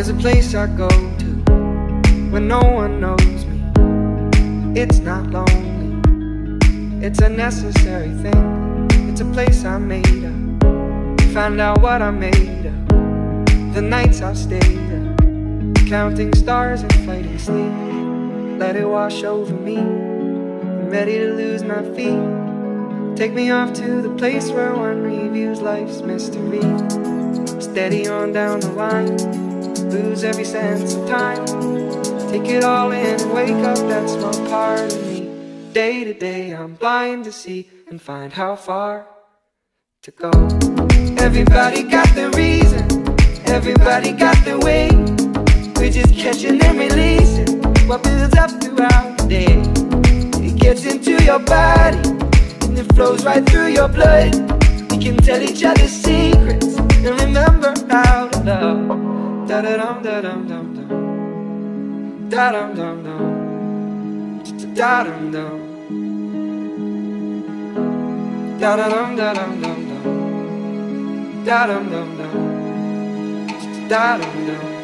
There's a place I go to when no one knows me. It's not lonely, it's a necessary thing. It's a place I made up, find out what I made of. The nights I've stayed up, counting stars and fighting sleep. Let it wash over me, I'm ready to lose my feet. Take me off to the place where one reviews life's mystery. Steady on down the line, lose every sense of time. Take it all in and wake up that small part of me. Day to day I'm blind to see and find how far to go. Everybody got their reason, everybody got their way. We're just catching and releasing what builds up throughout the day. It gets into your body and it flows right through your blood. We can tell each other secrets and remember how to love. Da-da-dum, da-dum, dum, dum. Da-dum, dum, dum. Da-dum, dum. Da-da-dum, da-dum, dum, dum. Da-dum, dum, dum. Da-dum, dum.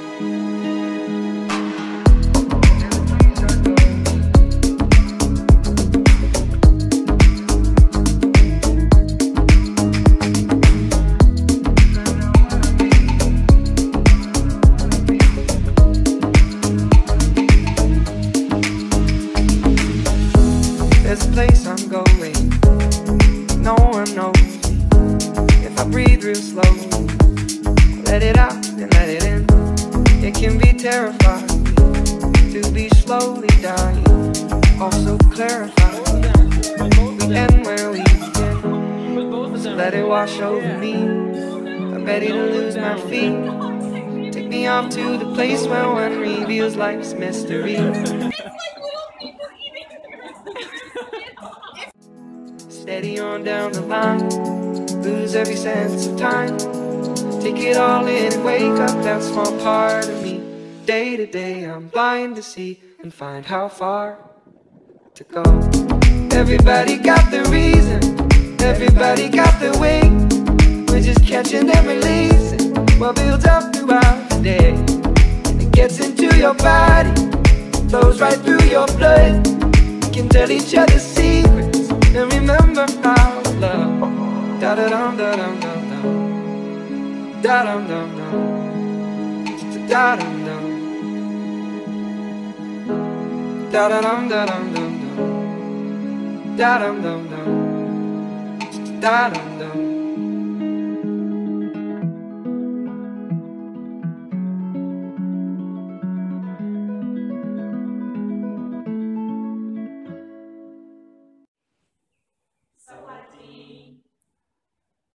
There's a place I'm going, no one knows me. If I breathe real slowly, let it out and let it in. It can be terrifying to be slowly dying, also clarifying. We end where we begin, so let it wash over me. I'm ready to lose my feet. Take me off to the place where one reveals life's mystery. Steady on down the line, lose every sense of time. Take it all in and wake up that small part of me. Day to day I'm blind to see and find how far to go. Everybody got their reason, everybody got their way. We're just catching and releasing what builds up throughout the day. It gets into your body, flows right through your blood. We can tell each other secrets and remember how to love. Da-da-dum, da-dum, dum, dum. Da-dum, dum, dum. Da-dum, dum. Da-da-dum, da-dum, dum, dum. Da-dum, dum, dum. Da-dum, dum.